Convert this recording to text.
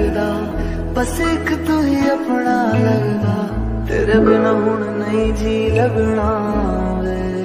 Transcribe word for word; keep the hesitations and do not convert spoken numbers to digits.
करदा, बस एक तू ही अपना लगदा, तेरे बिना हुण नहीं जी लगना वे।